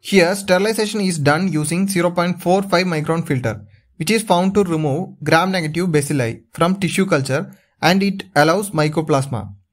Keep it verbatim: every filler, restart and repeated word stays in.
Here, sterilization is done using zero point four five micron filter, which is found to remove gram-negative bacilli from tissue culture, and it allows mycoplasma.